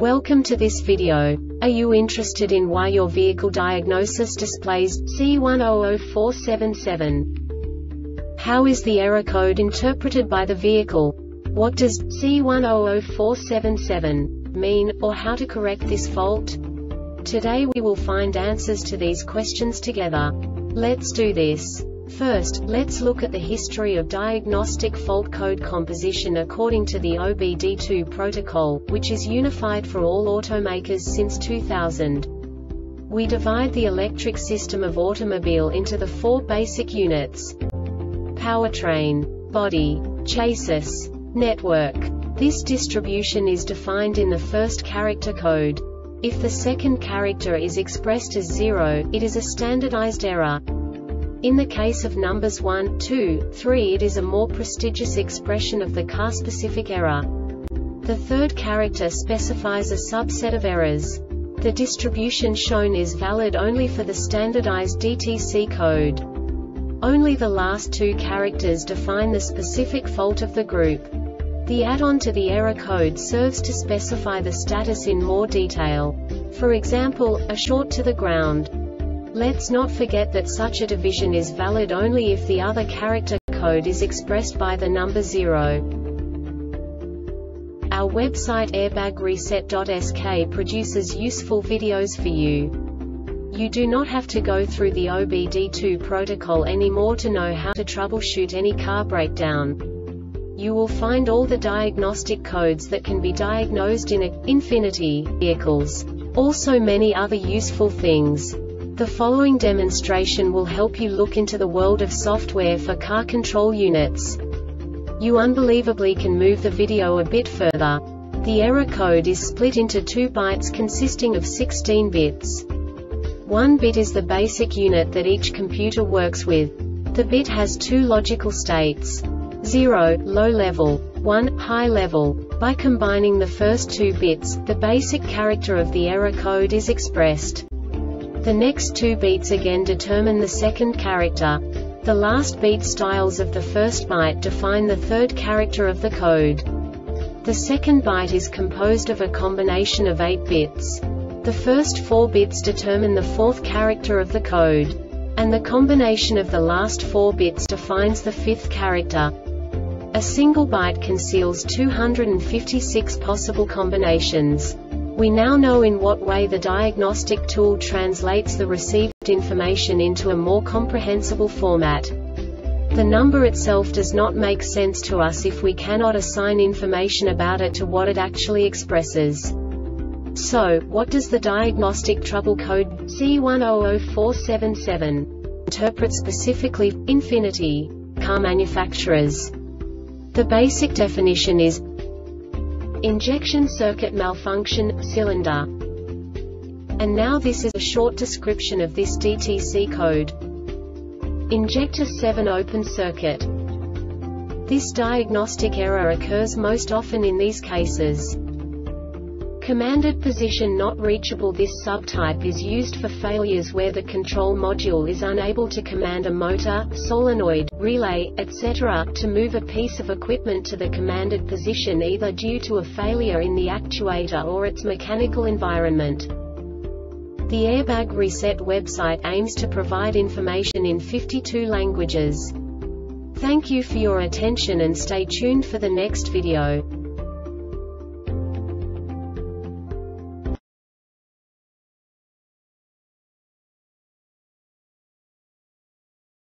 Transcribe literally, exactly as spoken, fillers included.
Welcome to this video. Are you interested in why your vehicle diagnosis displays C one zero zero four seven seven? How is the error code interpreted by the vehicle? What does C one zero zero four seven seven mean, or how to correct this fault? Today we will find answers to these questions together. Let's do this. First, let's look at the history of diagnostic fault code composition according to the O B D two protocol, which is unified for all automakers since two thousand. We divide the electric system of automobile into the four basic units: powertrain, body, chassis, network. This distribution is defined in the first character code. If the second character is expressed as zero, it is a standardized error. In the case of numbers one, two, three, it is a more prestigious expression of the car-specific error. The third character specifies a subset of errors. The distribution shown is valid only for the standardized D T C code. Only the last two characters define the specific fault of the group. The add-on to the error code serves to specify the status in more detail. For example, a short to the ground. Let's not forget that such a division is valid only if the other character code is expressed by the number zero. Our website airbag reset dot S K produces useful videos for you. You do not have to go through the O B D two protocol anymore to know how to troubleshoot any car breakdown. You will find all the diagnostic codes that can be diagnosed in a Infiniti vehicles. Also many other useful things. The following demonstration will help you look into the world of software for car control units. You unbelievably can move the video a bit further. The error code is split into two bytes consisting of sixteen bits. One bit is the basic unit that each computer works with. The bit has two logical states: zero, low level, one, high level. By combining the first two bits, the basic character of the error code is expressed. The next two beats again determine the second character. The last beat styles of the first byte define the third character of the code. The second byte is composed of a combination of eight bits. The first four bits determine the fourth character of the code. And the combination of the last four bits defines the fifth character. A single byte conceals two hundred fifty-six possible combinations. We now know in what way the diagnostic tool translates the received information into a more comprehensible format. The number itself does not make sense to us if we cannot assign information about it to what it actually expresses. So, what does the diagnostic trouble code C one zero zero four seven seven interpret specifically for Infiniti car manufacturers? The basic definition is injection circuit malfunction, cylinder. And now this is a short description of this D T C code. Injector seven open circuit. This diagnostic error occurs most often in these cases. Commanded position not reachable. This subtype is used for failures where the control module is unable to command a motor, solenoid, relay, et cetera to move a piece of equipment to the commanded position either due to a failure in the actuator or its mechanical environment. The Airbag Reset website aims to provide information in fifty-two languages. Thank you for your attention and stay tuned for the next video.